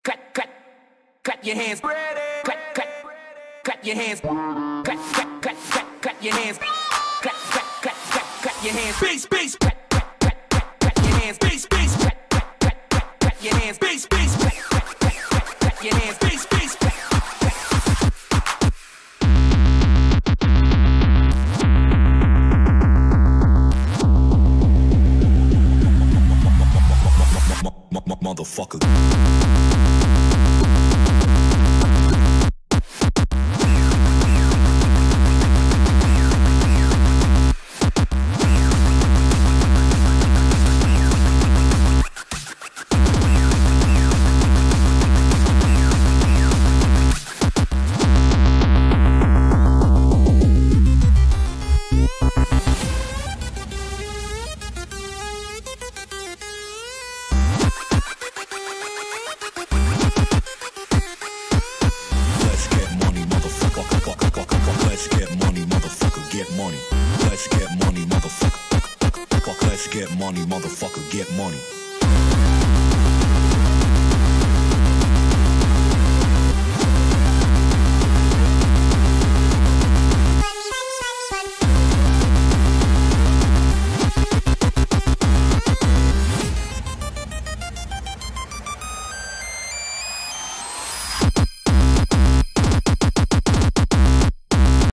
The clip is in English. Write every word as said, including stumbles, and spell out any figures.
Cut, cut, cut your hands. Cut, cut, cut your hands. Cut, cut, cut, cut, cut your hands. Cut, cut, cut, cut, cut your hands. Bass, bass. Cut, cut, cut, cut, cut your hands. Bass, bass. Cut, cut, cut, cut, cut your hands. Bass, bass. Cut, cut, cut, cut, cut your hands. Bass, bass. Cut, Motherfucker. Let's get money, motherfucker, get money. Let's get money, motherfucker. Let's get money, motherfucker, get money.